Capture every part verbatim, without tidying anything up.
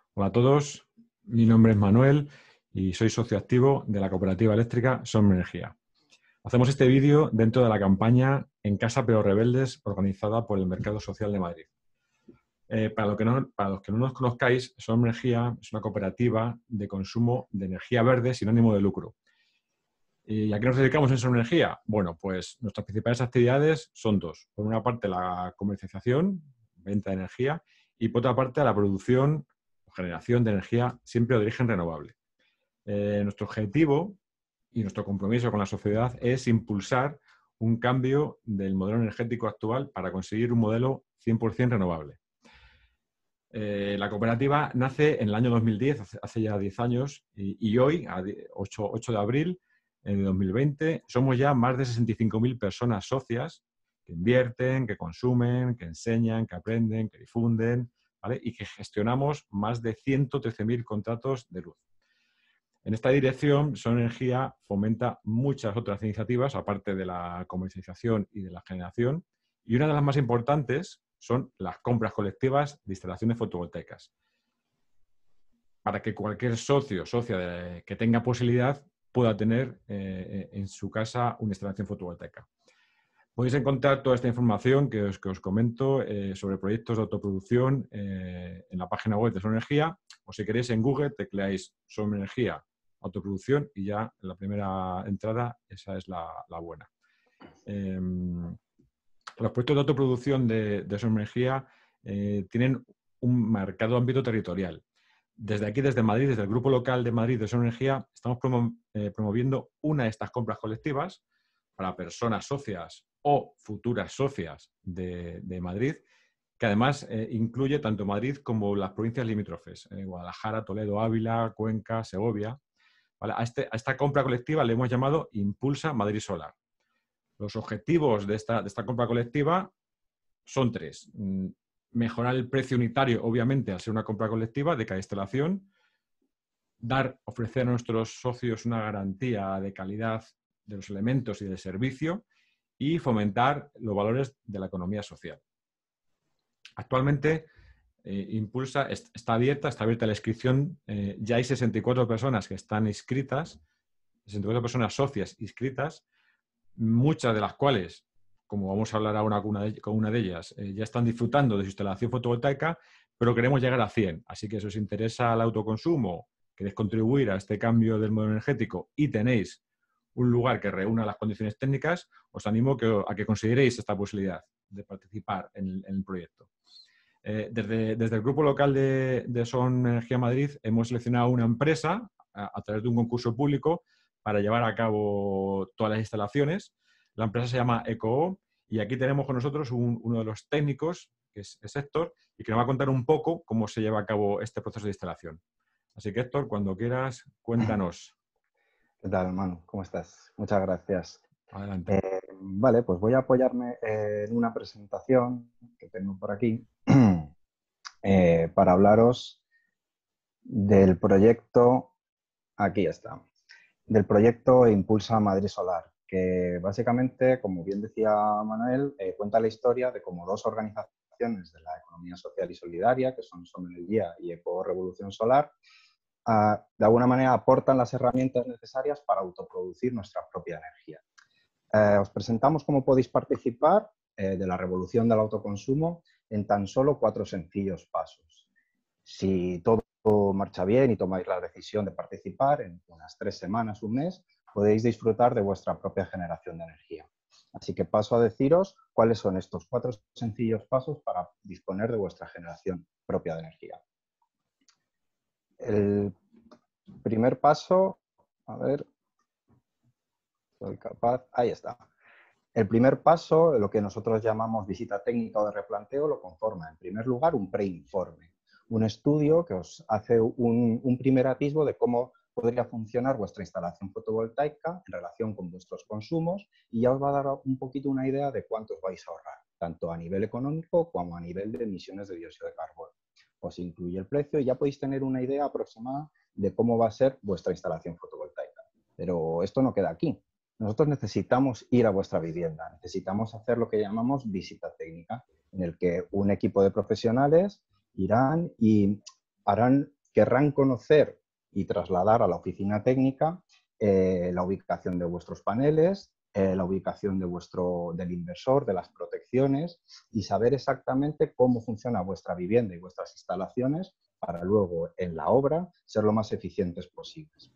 Hola a todos, mi nombre es Manuel y soy socio activo de la cooperativa eléctrica Somos Energía. Hacemos este vídeo dentro de la campaña En Casa pero Rebeldes, organizada por el Mercado Social de Madrid. Eh, para, lo que no, para los que no nos conozcáis, Somos Energía es una cooperativa de consumo de energía verde sin ánimo de lucro. ¿Y a qué nos dedicamos en Somos Energía? Bueno, pues nuestras principales actividades son dos. Por una parte, la comercialización, venta de energía, y por otra parte, la producción o generación de energía siempre de origen renovable. Eh, nuestro objetivo y nuestro compromiso con la sociedad es impulsar un cambio del modelo energético actual para conseguir un modelo cien por cien renovable. Eh, la cooperativa nace en el año dos mil diez, hace, hace ya diez años, y, y hoy, a ocho de abril de dos mil veinte, somos ya más de sesenta y cinco mil personas socias que invierten, que consumen, que enseñan, que aprenden, que difunden, ¿vale? Y que gestionamos más de ciento trece mil contratos de luz. En esta dirección, Son Energía fomenta muchas otras iniciativas, aparte de la comercialización y de la generación, y una de las más importantes son las compras colectivas de instalaciones fotovoltaicas, para que cualquier socio o socia de, que tenga posibilidad pueda tener eh, en su casa una instalación fotovoltaica. Podéis encontrar toda esta información que os, que os comento eh, sobre proyectos de autoproducción eh, en la página web de Son Energía, o si queréis en Google tecleáis Son Energía autoproducción y ya en la primera entrada esa es la, la buena. Eh, los proyectos de autoproducción de, de Son Energía eh, tienen un marcado ámbito territorial. Desde aquí, desde Madrid, desde el grupo local de Madrid de Son Energía, estamos promo eh, promoviendo una de estas compras colectivas para personas socias o futuras socias de, de Madrid, que además eh, incluye tanto Madrid como las provincias limítrofes, eh, Guadalajara, Toledo, Ávila, Cuenca, Segovia. ¿Vale? A, este, a esta compra colectiva le hemos llamado Impulsa Madrid Solar. Los objetivos de esta, de esta compra colectiva son tres. Mejorar el precio unitario, obviamente, al ser una compra colectiva de cada instalación. Dar, ofrecer a nuestros socios una garantía de calidad de los elementos y del servicio. Y fomentar los valores de la economía social. Actualmente, eh, Impulsa está abierta, está abierta la inscripción. Eh, ya hay sesenta y cuatro personas que están inscritas, sesenta y cuatro personas socias inscritas, muchas de las cuales, como vamos a hablar ahora con una de, con una de ellas, eh, ya están disfrutando de su instalación fotovoltaica, pero queremos llegar a cien. Así que si os interesa el autoconsumo, queréis contribuir a este cambio del modelo energético y tenéis un lugar que reúna las condiciones técnicas, os animo que, a que consideréis esta posibilidad de participar en el, en el proyecto. Eh, desde, desde el grupo local de, de Son Energía Madrid hemos seleccionado una empresa a, a través de un concurso público para llevar a cabo todas las instalaciones. La empresa se llama EcoO y aquí tenemos con nosotros un, uno de los técnicos, que es, es Héctor, y que nos va a contar un poco cómo se lleva a cabo este proceso de instalación. Así que, Héctor, cuando quieras, cuéntanos. ¿Qué tal, Manu? ¿Cómo estás? Muchas gracias. Adelante. Eh, vale, pues voy a apoyarme en una presentación que tengo por aquí eh, para hablaros del proyecto, aquí está, del proyecto Impulsa Madrid Solar, que básicamente, como bien decía Manuel, eh, cuenta la historia de cómo dos organizaciones de la economía social y solidaria, que son Som Energía y Eco Revolución Solar, Uh, de alguna manera aportan las herramientas necesarias para autoproducir nuestra propia energía. Uh, os presentamos cómo podéis participar eh, de la revolución del autoconsumo en tan solo cuatro sencillos pasos. Si todo marcha bien y tomáis la decisión de participar, en unas tres semanas, un mes, podéis disfrutar de vuestra propia generación de energía. Así que paso a deciros cuáles son estos cuatro sencillos pasos para disponer de vuestra generación propia de energía. El primer paso, a ver, soy capaz, ahí está. El primer paso, lo que nosotros llamamos visita técnica o de replanteo, lo conforma en primer lugar un preinforme, un estudio que os hace un, un primer atisbo de cómo podría funcionar vuestra instalación fotovoltaica en relación con vuestros consumos y ya os va a dar un poquito una idea de cuánto os vais a ahorrar, tanto a nivel económico como a nivel de emisiones de dióxido de carbono. Os incluye el precio y ya podéis tener una idea aproximada de cómo va a ser vuestra instalación fotovoltaica. Pero esto no queda aquí. Nosotros necesitamos ir a vuestra vivienda, necesitamos hacer lo que llamamos visita técnica, en el que un equipo de profesionales irán y harán querrán conocer y trasladar a la oficina técnica eh, la ubicación de vuestros paneles, eh, la ubicación de vuestro, del inversor, de las protecciones y saber exactamente cómo funciona vuestra vivienda y vuestras instalaciones para luego en la obra ser lo más eficientes posibles.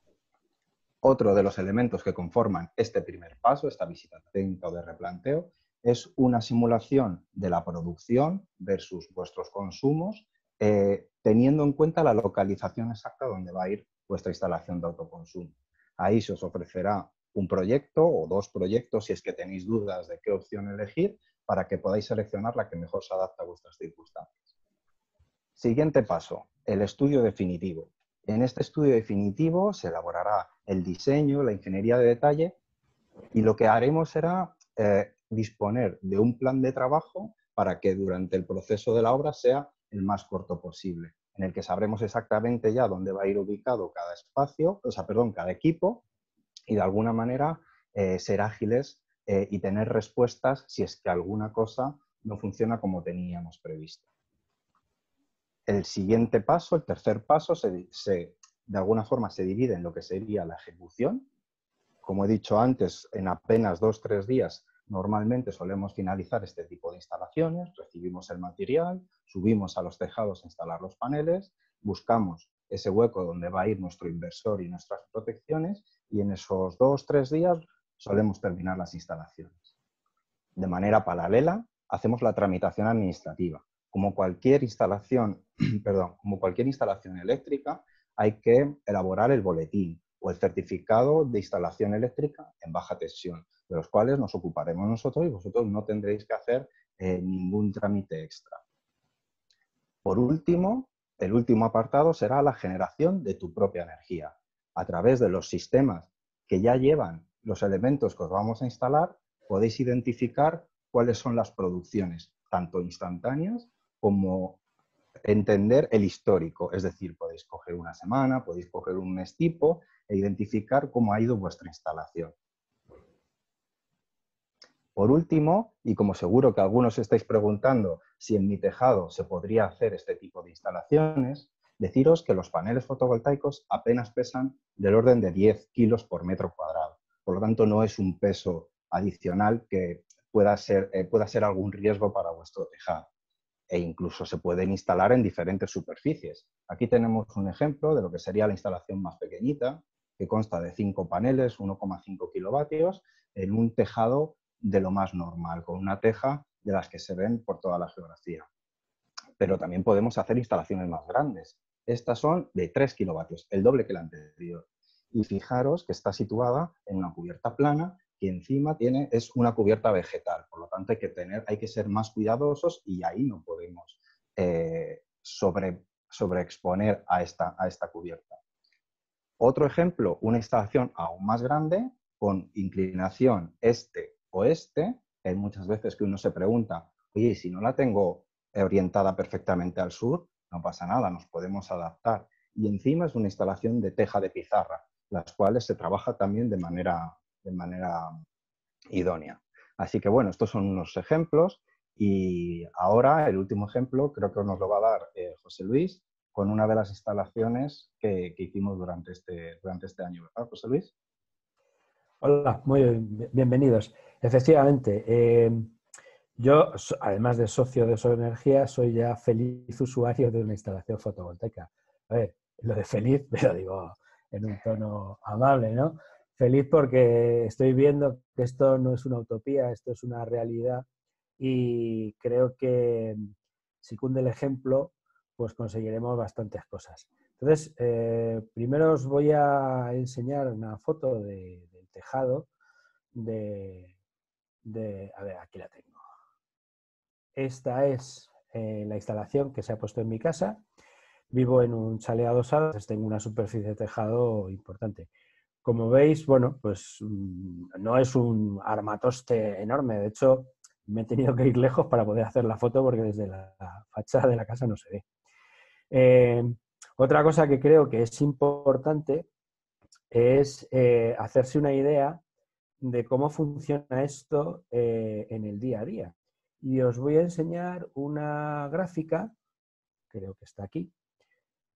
Otro de los elementos que conforman este primer paso, esta visita técnica o de replanteo, es una simulación de la producción versus vuestros consumos, eh, teniendo en cuenta la localización exacta donde va a ir vuestra instalación de autoconsumo. Ahí se os ofrecerá un proyecto o dos proyectos, si es que tenéis dudas de qué opción elegir, para que podáis seleccionar la que mejor se adapta a vuestras circunstancias. Siguiente paso, el estudio definitivo. En este estudio definitivo se elaborará el diseño, la ingeniería de detalle y lo que haremos será eh, disponer de un plan de trabajo para que durante el proceso de la obra sea el más corto posible, en el que sabremos exactamente ya dónde va a ir ubicado cada espacio, o sea, perdón, cada equipo y de alguna manera eh, ser ágiles eh, y tener respuestas si es que alguna cosa no funciona como teníamos previsto. El siguiente paso, el tercer paso, se, se, de alguna forma se divide en lo que sería la ejecución. Como he dicho antes, en apenas dos o tres días normalmente solemos finalizar este tipo de instalaciones, recibimos el material, subimos a los tejados a instalar los paneles, buscamos ese hueco donde va a ir nuestro inversor y nuestras protecciones y en esos dos o tres días solemos terminar las instalaciones. De manera paralela, hacemos la tramitación administrativa. Como cualquier instalación, perdón, como cualquier instalación eléctrica, hay que elaborar el boletín o el certificado de instalación eléctrica en baja tensión, de los cuales nos ocuparemos nosotros y vosotros no tendréis que hacer eh, ningún trámite extra. Por último, el último apartado será la generación de tu propia energía. A través de los sistemas que ya llevan los elementos que os vamos a instalar, podéis identificar cuáles son las producciones, tanto instantáneas como entender el histórico. Es decir, podéis coger una semana, podéis coger un mes tipo e identificar cómo ha ido vuestra instalación. Por último, y como seguro que algunos estáis preguntando si en mi tejado se podría hacer este tipo de instalaciones, deciros que los paneles fotovoltaicos apenas pesan del orden de diez kilos por metro cuadrado. Por lo tanto, no es un peso adicional que pueda ser, eh, pueda ser algún riesgo para vuestro tejado. E incluso se pueden instalar en diferentes superficies. Aquí tenemos un ejemplo de lo que sería la instalación más pequeñita, que consta de cinco paneles, uno coma cinco kilovatios, en un tejado de lo más normal, con una teja de las que se ven por toda la geografía. Pero también podemos hacer instalaciones más grandes. Estas son de tres kilovatios, el doble que la anterior. Y fijaros que está situada en una cubierta plana que encima tiene, es una cubierta vegetal. Por lo tanto, hay que, tener, hay que ser más cuidadosos y ahí no podemos eh, sobre, sobreexponer a esta, a esta cubierta. Otro ejemplo, una instalación aún más grande con inclinación este-oeste. Hay muchas veces que uno se pregunta, oye, si no la tengo orientada perfectamente al sur, no pasa nada, nos podemos adaptar. Y encima es una instalación de teja de pizarra, las cuales se trabaja también de manera, de manera idónea. Así que bueno, estos son unos ejemplos y ahora el último ejemplo creo que nos lo va a dar eh, José Luis con una de las instalaciones que, que hicimos durante este, durante este año, ¿verdad, José Luis? Hola, muy bien, bienvenidos. Efectivamente, eh, yo, además de socio de Sol Energía, soy ya feliz usuario de una instalación fotovoltaica. A ver, lo de feliz, pero digo en un tono amable, ¿no? Feliz porque estoy viendo que esto no es una utopía, esto es una realidad y creo que si cunde el ejemplo, pues conseguiremos bastantes cosas. Entonces, eh, primero os voy a enseñar una foto de, del tejado de, de... A ver, aquí la tengo. Esta es eh, la instalación que se ha puesto en mi casa. Vivo en un chalet adosado, tengo una superficie de tejado importante. Como veis, bueno, pues no es un armatoste enorme. De hecho, me he tenido que ir lejos para poder hacer la foto porque desde la fachada de la casa no se ve. Eh, otra cosa que creo que es importante es eh, hacerse una idea de cómo funciona esto eh, en el día a día. Y os voy a enseñar una gráfica, creo que está aquí,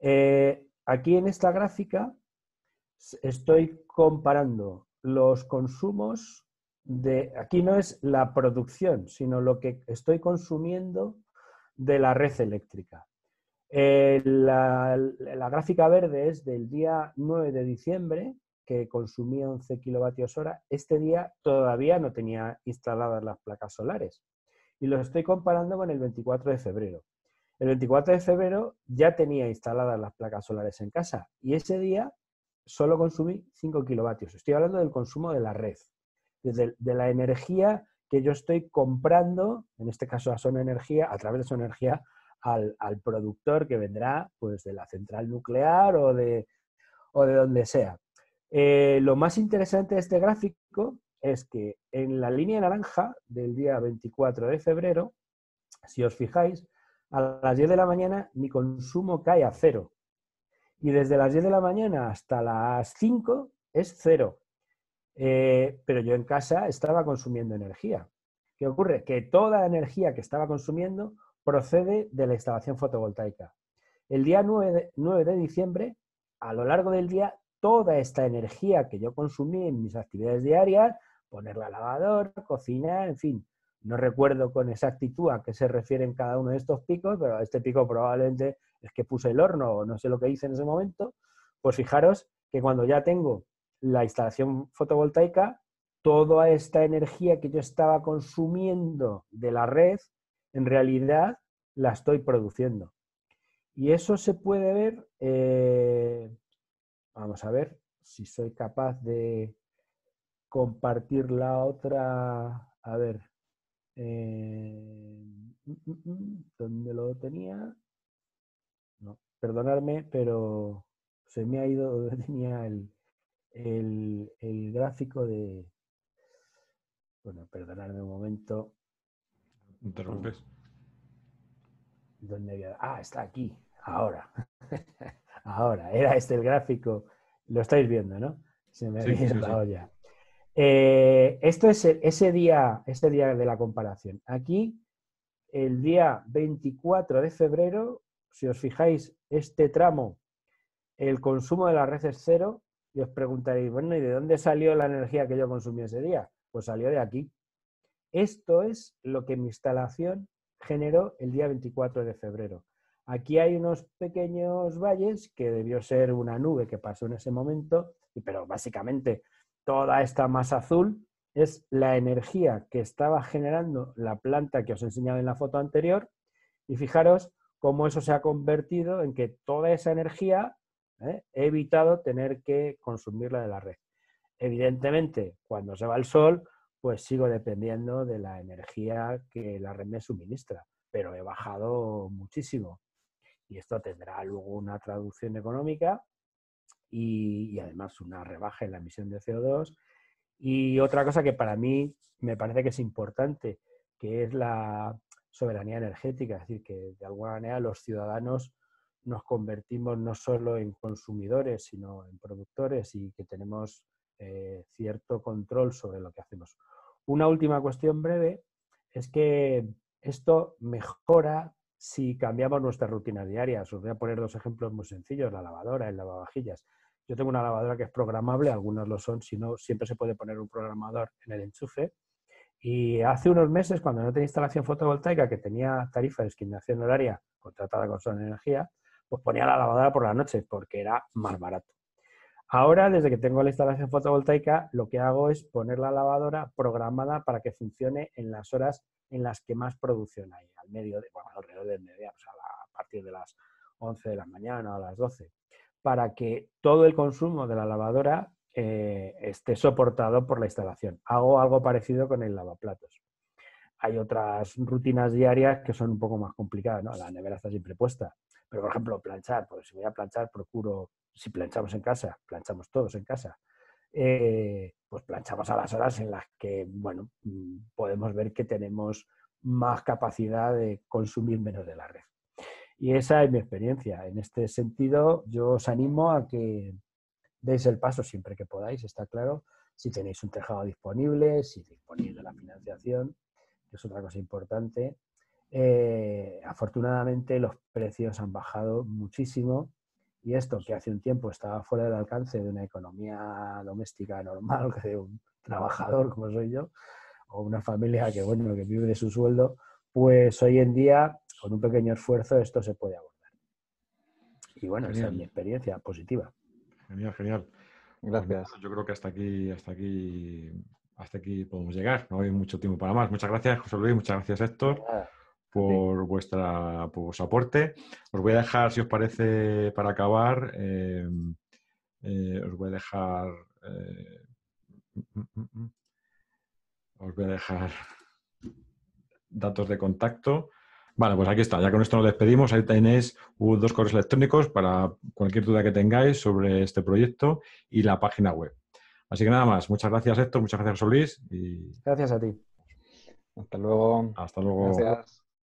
Eh, aquí en esta gráfica estoy comparando los consumos de... Aquí no es la producción, sino lo que estoy consumiendo de la red eléctrica. Eh, la, la gráfica verde es del día nueve de diciembre, que consumía once kilovatios hora. Este día todavía no tenía instaladas las placas solares. Y lo estoy comparando con el veinticuatro de febrero. El veinticuatro de febrero ya tenía instaladas las placas solares en casa y ese día solo consumí cinco kilovatios. Estoy hablando del consumo de la red, de, de la energía que yo estoy comprando, en este caso a Son Energía, a través de Son Energía, al, al productor que vendrá pues, de la central nuclear o de, o de donde sea. Eh, lo más interesante de este gráfico es que en la línea naranja del día veinticuatro de febrero, si os fijáis, a las diez de la mañana mi consumo cae a cero. Y desde las diez de la mañana hasta las cinco es cero. Eh, pero yo en casa estaba consumiendo energía. ¿Qué ocurre? Que toda la energía que estaba consumiendo procede de la instalación fotovoltaica. El día nueve de diciembre, a lo largo del día, toda esta energía que yo consumí en mis actividades diarias, poner la lavadora, cocinar, en fin, no recuerdo con exactitud a qué se refieren cada uno de estos picos, pero este pico probablemente es que puse el horno o no sé lo que hice en ese momento. Pues fijaros que cuando ya tengo la instalación fotovoltaica, toda esta energía que yo estaba consumiendo de la red, en realidad la estoy produciendo. Y eso se puede ver, eh, vamos a ver si soy capaz de compartir la otra, a ver, eh, ¿dónde lo tenía? No, perdonadme, pero se me ha ido donde tenía el, el, el gráfico de... Bueno, perdonadme un momento. No te preocupes. ¿Dónde había? Ah, está aquí, ahora. Ahora, era este el gráfico. Lo estáis viendo, ¿no? Se me había Sí, ido sí, la sí. olla. Eh, esto es el- ese día, ese día de la comparación. Aquí, el día veinticuatro de febrero, si os fijáis, este tramo, el consumo de la red es cero, y os preguntaréis, bueno, ¿y de dónde salió la energía que yo consumí ese día? Pues salió de aquí. Esto es lo que mi instalación generó el día veinticuatro de febrero. Aquí hay unos pequeños valles que debió ser una nube que pasó en ese momento, pero básicamente toda esta masa azul es la energía que estaba generando la planta que os he enseñado en la foto anterior, y fijaros cómo eso se ha convertido en que toda esa energía ¿eh? he evitado tener que consumirla de la red. Evidentemente, cuando se va el sol, pues sigo dependiendo de la energía que la red me suministra, pero he bajado muchísimo. Y esto tendrá luego una traducción económica y, y además una rebaja en la emisión de C O dos. Y otra cosa que para mí me parece que es importante, que es la soberanía energética, es decir, que de alguna manera los ciudadanos nos convertimos no solo en consumidores, sino en productores y que tenemos eh, cierto control sobre lo que hacemos. Una última cuestión breve es que esto mejora si cambiamos nuestras rutinas diarias. Os voy a poner dos ejemplos muy sencillos, la lavadora, el lavavajillas. Yo tengo una lavadora que es programable, algunas lo son, si no, siempre se puede poner un programador en el enchufe. Y hace unos meses, cuando no tenía instalación fotovoltaica, que tenía tarifa de discriminación horaria contratada con Son Energía, pues ponía la lavadora por la noche porque era más barato. Ahora, desde que tengo la instalación fotovoltaica, lo que hago es poner la lavadora programada para que funcione en las horas en las que más producción hay, al medio de, bueno, alrededor del mediodía, o sea, a partir de las once de la mañana o a las doce, para que todo el consumo de la lavadora eh, esté soportado por la instalación. Hago algo parecido con el lavaplatos. Hay otras rutinas diarias que son un poco más complicadas, ¿no? La nevera está siempre puesta. Pero, por ejemplo, planchar, pues si voy a planchar, procuro, si planchamos en casa, planchamos todos en casa, eh, pues planchamos a las horas en las que, bueno, podemos ver que tenemos más capacidad de consumir menos de la red. Y esa es mi experiencia. En este sentido, yo os animo a que deis el paso siempre que podáis, está claro, si tenéis un tejado disponible, si disponéis de la financiación, que es otra cosa importante. Eh, afortunadamente los precios han bajado muchísimo Y esto, que hace un tiempo estaba fuera del alcance de una economía doméstica normal, que de un trabajador como soy yo, o una familia que, bueno, que vive de su sueldo, pues hoy en día, con un pequeño esfuerzo, esto se puede abordar. Y bueno, esa es mi experiencia positiva. Genial, genial. Gracias. Pues, yo creo que hasta aquí, hasta aquí, hasta aquí podemos llegar. No hay mucho tiempo para más. Muchas gracias, José Luis. Muchas gracias, Héctor, Nada, por vuestra por vuestro aporte. Os voy a dejar, si os parece, para acabar, eh, eh, os voy a dejar eh, mm, mm, mm, os voy a dejar datos de contacto. Vale, pues aquí está. Ya con esto nos despedimos. Ahí tenéis uh, dos correos electrónicos para cualquier duda que tengáis sobre este proyecto y la página web. Así que nada más. Muchas gracias, Héctor. Muchas gracias, José Luis. Y gracias a ti. Hasta luego. hasta luego. Gracias.